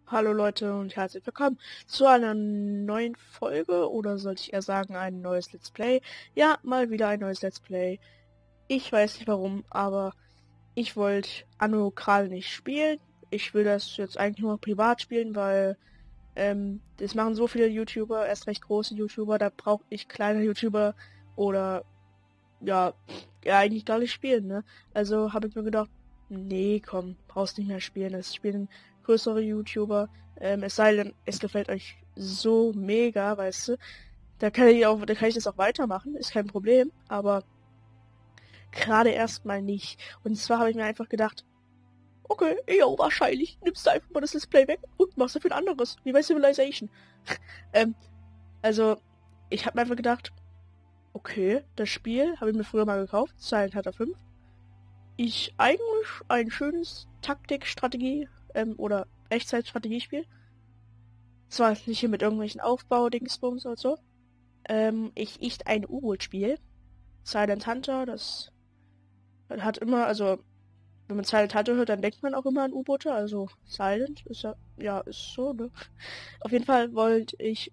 Hallo Leute und herzlich willkommen zu einer neuen Folge oder sollte ich eher sagen ein neues Let's Play. Ja, mal wieder ein neues Let's Play. Ich weiß nicht warum, aber ich wollte Anno gerade nicht spielen. Ich will das jetzt eigentlich nur privat spielen, weil das machen so viele YouTuber, erst recht große YouTuber, da brauche ich kleine YouTuber oder ja, ja eigentlich gar nicht spielen, ne? Also habe ich mir gedacht, nee, komm, brauchst nicht mehr spielen. Es spielen größere YouTuber. Es sei denn, es gefällt euch so mega, weißt du. Da kann ich das auch weitermachen, ist kein Problem, aber gerade erstmal nicht. Und zwar habe ich mir einfach gedacht, okay, jo, wahrscheinlich nimmst du einfach mal das Display weg und machst dafür ein anderes, wie bei Civilization. ähm, also, ich habe mir einfach gedacht, okay, das Spiel habe ich mir früher mal gekauft, Silent Hunter 5. Ich eigentlich ein schönes Taktik-Strategie oder Echtzeit-Strategiespiel. Zwar nicht hier mit irgendwelchen Aufbau-Dingsbums oder so. Ich ein U-Boot-Spiel. Silent Hunter, das hat immer, also wenn man Silent Hunter hört, dann denkt man auch immer an U-Boote. Also Silent ist ja, ist so, ne? Auf jeden Fall wollte ich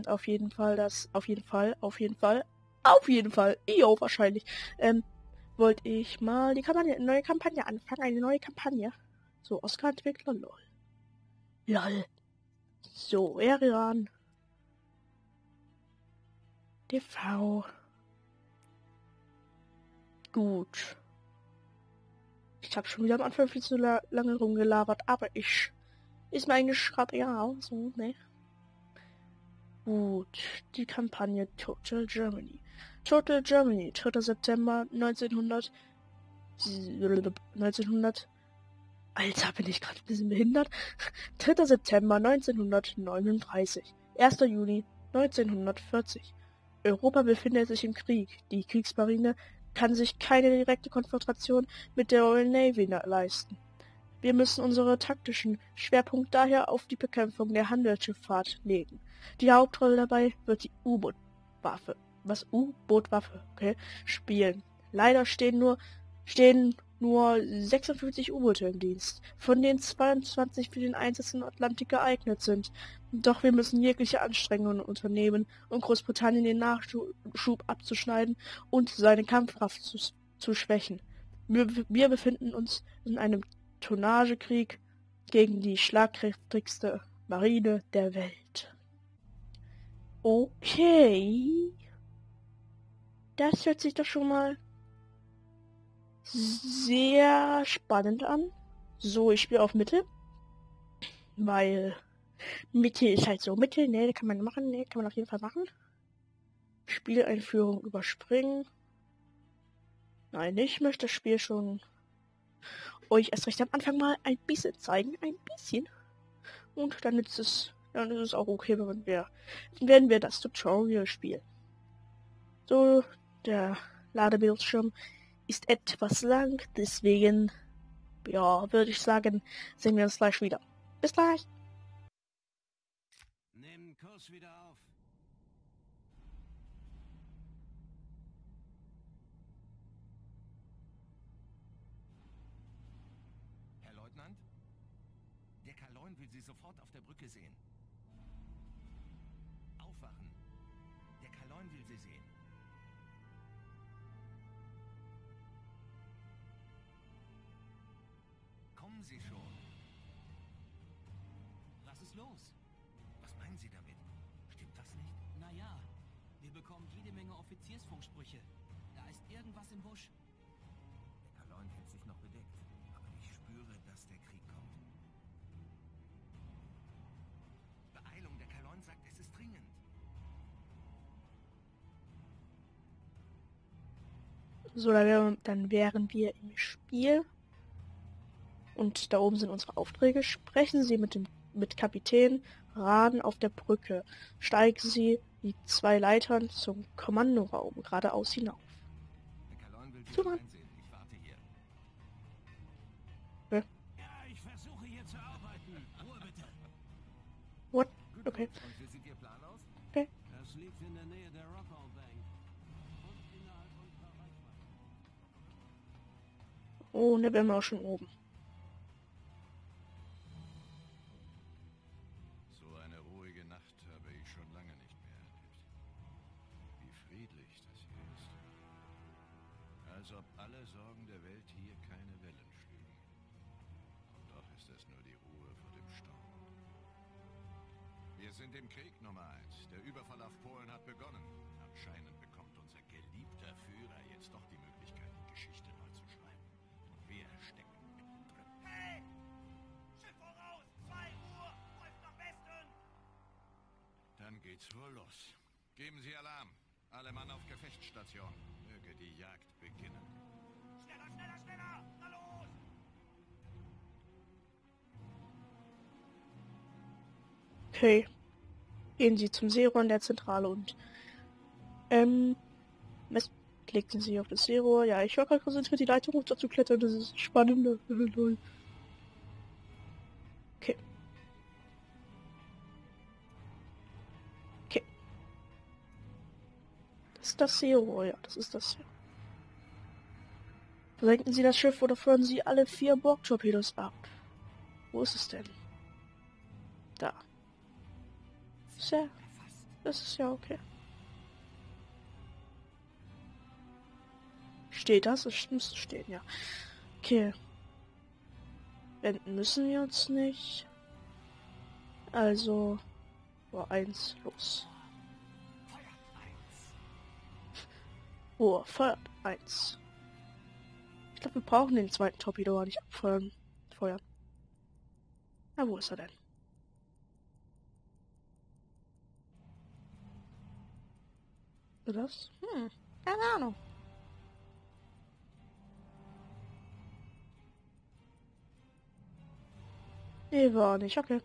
auf jeden Fall, jo, wahrscheinlich, wollte ich mal eine neue Kampagne anfangen, eine neue Kampagne. So, Oscar-Entwickler, lol. Lol. So, Erian. TV. Gut. Ich habe schon wieder am Anfang viel zu lange rumgelabert, aber ist mir eigentlich gerade egal, so, ne? Gut. Die Kampagne Total Germany. Total Germany, 3. September 1900. Alter, bin ich gerade ein bisschen behindert. 3. September 1939. 1. Juni 1940. Europa befindet sich im Krieg. Die Kriegsmarine kann sich keine direkte Konfrontation mit der Royal Navy leisten. Wir müssen unsere taktischen Schwerpunkt daher auf die Bekämpfung der Handelsschifffahrt legen. Die Hauptrolle dabei wird die U-Boot-Waffe, U-Boot-Waffe, okay, spielen. Leider stehen nur 56 U-Boote im Dienst, von denen 22 für den Einsatz im Atlantik geeignet sind. Doch wir müssen jegliche Anstrengungen unternehmen, um Großbritannien den Nachschub abzuschneiden und seine Kampfkraft zu schwächen. Wir befinden uns in einem Tonnagekrieg gegen die schlagkräftigste Marine der Welt. Okay, das hört sich doch schon mal sehr spannend an. So, ich spiele auf Mittel, weil Mittel ist halt so Mittel, ne, kann man machen, ne, kann man auf jeden Fall machen. Spieleinführung überspringen. Nein, ich möchte das Spiel schon euch erst recht am Anfang mal ein bisschen zeigen, ein bisschen. Und dann ist es auch okay, wenn wir das Tutorial spielen. So, der Ladebildschirm ist etwas lang, deswegen, ja, würde ich sagen, sehen wir uns gleich wieder. Bis gleich. Nehmen Kurs wieder auf. Herr Leutnant? Der Kaloin will Sie sofort auf der Brücke sehen. Aufwachen. Der Kaloin will Sie sehen. Kommen Sie schon. Was ist los? Was meinen Sie damit? Stimmt das nicht? Naja, wir bekommen jede Menge Offiziersfunksprüche. Da ist irgendwas im Busch. Der Kaloin hält sich noch bedeckt. Aber ich spüre, dass der Krieg kommt. Beeilung, der Kaloin sagt, es ist dringend. So, dann wären wir im Spiel. Und da oben sind unsere Aufträge. Sprechen Sie mit Kapitän Raden auf der Brücke. Steigen Sie die 2 Leitern zum Kommandoraum geradeaus hinauf. Der Kaloin will Sie Super. einsehen. Ich warte hier. Okay. Ja, ich versuche hier zu arbeiten. Ruhe bitte. What? Okay. Und wie sieht Ihr Plan aus? Okay. Das liegt in der Nähe der Rockall Bank. Und innerhalb unserer Reichweite. Oh, ne, wären wir auch schon oben. schon lange nicht mehr erlebt. Wie friedlich das hier ist. Als ob alle Sorgen der Welt hier keine Wellen schlügen. Und doch ist es nur die Ruhe vor dem Sturm. Wir sind im Krieg, Nummer 1. Der Überfall auf Polen hat begonnen. Anscheinend bekommt unser geliebter Führer jetzt doch die Möglichkeit, die Geschichte neu zu schreiben. Und wir stecken mittendrin. Hey! Schiff voraus! 2 Uhr! Läuft nach Westen! Dann geht's wohl los. Geben Sie Alarm. Alle Mann auf Gefechtsstation. Möge die Jagd beginnen. Schneller, schneller, schneller! Na los! Okay. Gehen Sie zum Seerohr in der Zentrale und klicken Sie auf das Seerohr. Ja, ich war gerade konzentriert, die Leitung runter zu klettern. Das ist spannend. Okay. Okay. Das ist das Seerohr, ja, das ist das. Versenken Sie das Schiff oder führen Sie alle 4 Borg-Torpedos ab. Wo ist es denn? Da. Sehr. Das ist ja okay. Steht das? Es müsste stehen, ja. Okay. Wenden müssen wir uns nicht. Also. Rohr 1, los. Rohr, feuert 1. Ich glaube, wir brauchen den zweiten Torpedo gar nicht abfeuern. Feuern. Na, wo ist er denn? Das? Keine Ahnung. Nee, war nicht. Okay.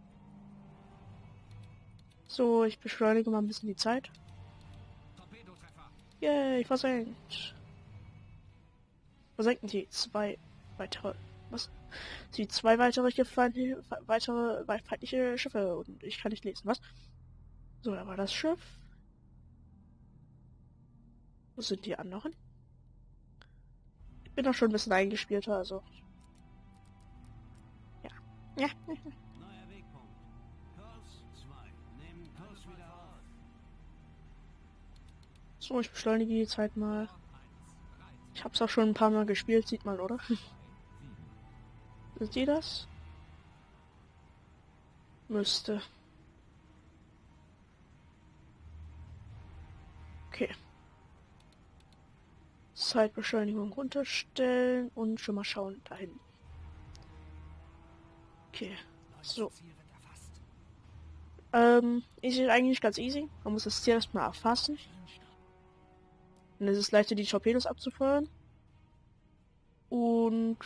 So, ich beschleunige mal ein bisschen die Zeit. Torpedotreffer! Yay, versenkt. Versenken die 2 weitere... Was? Die 2 weitere feindliche Schiffe. Und ich kann nicht lesen, was? So, da war das Schiff. Wo sind die anderen? Ich bin doch schon ein bisschen eingespielter, also... Ja. Neuer Wegpunkt. Kurs 2. Nehmen Kurs wieder auf. So, ich beschleunige die Zeit mal. Ich hab's auch schon ein paar Mal gespielt, sieht man, oder? Seht ihr das? Müsste. Okay. Zeitbeschleunigung runterstellen und schon mal schauen dahin. Okay. So. Ist eigentlich ganz easy. Man muss das Ziel erstmal erfassen. Dann ist es leichter, die Torpedos abzufeuern. Und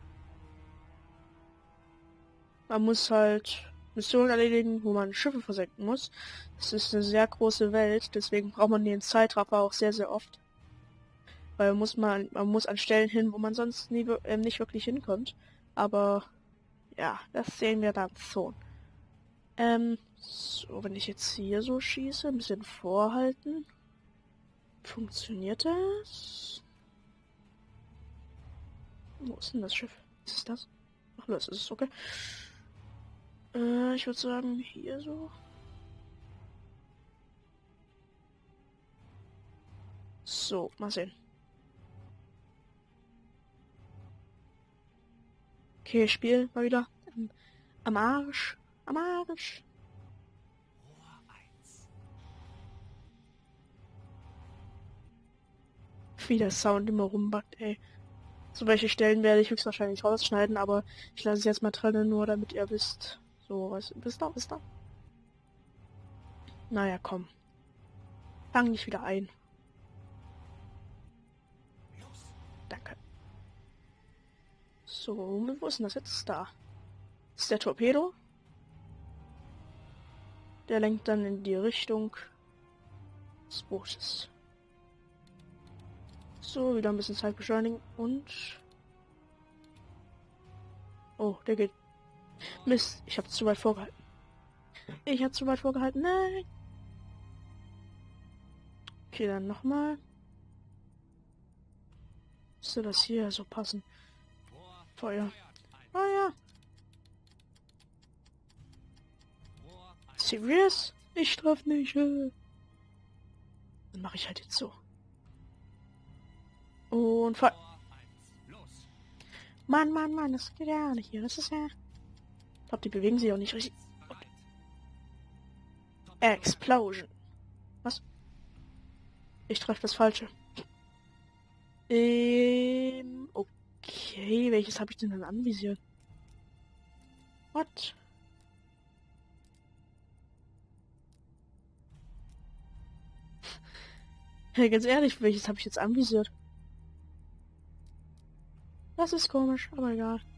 man muss halt Missionen erledigen, wo man Schiffe versenken muss. Das ist eine sehr große Welt, deswegen braucht man den Zeitraffer auch sehr, sehr oft. Weil man muss an Stellen hin, wo man sonst nicht wirklich hinkommt. Aber ja, das sehen wir dann so. So, wenn ich jetzt hier so schieße, ein bisschen vorhalten. Funktioniert das? Wo ist denn das Schiff? Ist es das? Ach, das ist es, okay. Ich würde sagen, hier so. So, mal sehen. Okay, Spiel mal wieder. Am Arsch. Am Arsch. Rohr 1. Wie der Sound immer rumbackt, ey. So welche Stellen werde ich höchstwahrscheinlich rausschneiden, aber ich lasse es jetzt mal drin, nur damit ihr wisst. So, was. Bis da. Naja, komm. Fang nicht wieder ein. Los! Danke. So, wo ist denn das jetzt? Da. Das ist der Torpedo. Der lenkt dann in die Richtung des Bootes. So, wieder ein bisschen Zeit beschleunigen und... Oh, der geht... Mist, ich habe zu weit vorgehalten. Nein! Okay, dann nochmal. Müsste das hier so passen? Rohr Feuer. feuert 1. Oh ja. Rohr 1. Serious? Ich treffe nicht. Dann mache ich halt jetzt so. Und voll. Tor 1. Los. Mann, das geht ja nicht hier. Das ist ja... Ich glaube, die bewegen sich auch nicht richtig. Bereit. Explosion. Was? Ich treffe das Falsche. Okay, welches habe ich denn dann anvisiert? What? Ja, ganz ehrlich, welches habe ich jetzt anvisiert? Das ist komisch, aber egal.